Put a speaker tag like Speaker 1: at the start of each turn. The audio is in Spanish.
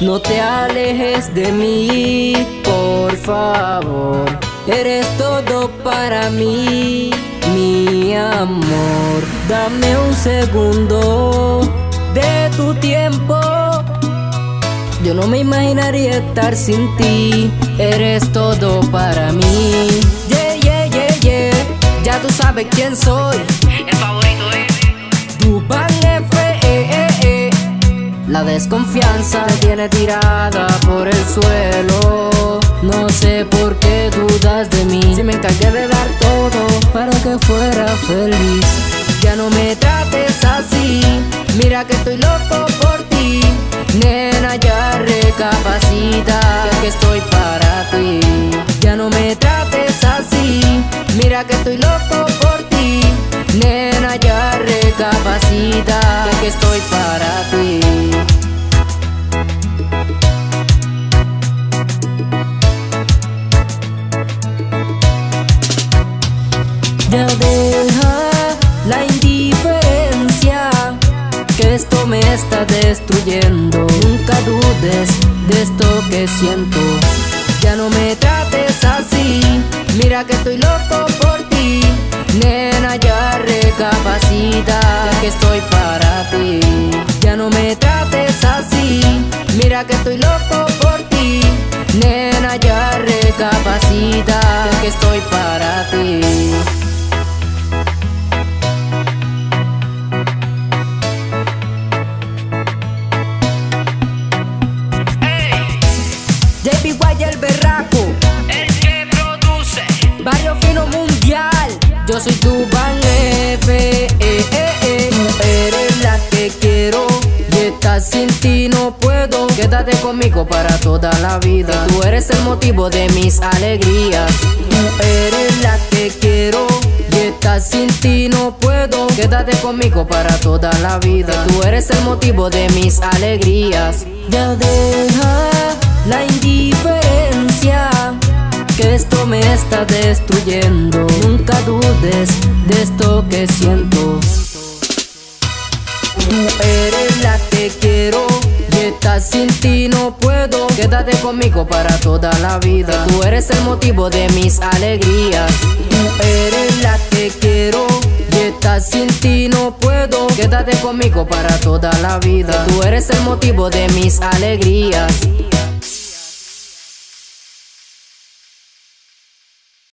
Speaker 1: No te alejes de mí, por favor. Eres todo para mí, mi amor. Dame un segundo de tu tiempo. Yo no me imaginaría estar sin ti. Eres todo para mí. Yeah, yeah, yeah, yeah. Ya tú sabes quién soy.
Speaker 2: El favorito es
Speaker 1: Dubán F. La desconfianza te tiene tirada por el suelo. No sé por qué dudas de mí. Si me encargué de dar todo para que fuera feliz. Ya no me trates así. Mira que estoy loco por ti. Nena, ya recapacita que estoy para ti. Ya no me trates así. Mira que estoy loco por ti. Nena, ya recapacita que estoy para ti. Ya deja la indiferencia, que esto me está destruyendo. Nunca dudes de esto que siento. Ya no me trates así. Mira que estoy loco por ti. Nena, ya recapacita que estoy para ti. Ya no me trates así. Mira que estoy loco por ti. Nena, ya recapacita que estoy para ti. JPY el berraco,
Speaker 2: el que produce.
Speaker 1: Barrio Fino Mundial. Yo soy Dubán F. Eres la que quiero y estás sin ti no puedo. Quédate conmigo para toda la vida. Tú eres el motivo de mis alegrías. Tú eres la que quiero y estás sin ti no puedo. Quédate conmigo para toda la vida. Tú eres el motivo de mis alegrías. Ya deja la indiferencia, que esto me está destruyendo. Nunca dudes de esto que siento. Tú eres la que quiero y estás sin ti no puedo. Quédate conmigo para toda la vida. Tú eres el motivo de mis alegrías. Tú eres la que quiero y estás sin ti no puedo. Quédate conmigo para toda la vida. Tú eres el motivo de mis alegrías.